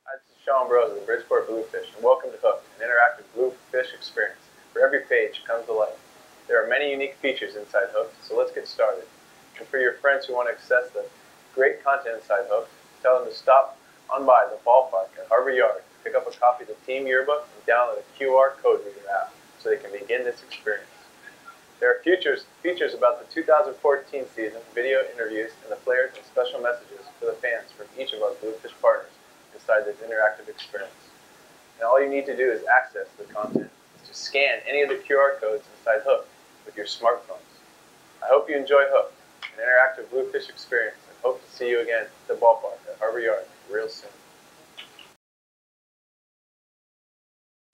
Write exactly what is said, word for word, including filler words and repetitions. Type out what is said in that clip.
Hi, this is Sean Bros of the Bridgeport Bluefish, and welcome to Hook, an interactive bluefish experience where every page comes to life. There are many unique features inside Hook, so let's get started. And for your friends who want to access the great content inside Hook, tell them to stop on by the ballpark at Harbor Yard, pick up a copy of the team yearbook, and download a Q R code reader app so they can begin this experience. There are features, features about the two thousand fourteen season, video interviews, and the players and special messages for the fans from each of our Bluefish partners inside this interactive experience. And all you need to do is access the content, is to scan any of the Q R codes inside Hook with your smartphones. I hope you enjoy Hook, an interactive Bluefish experience, and hope to see you again at the ballpark at Harbor Yard real soon.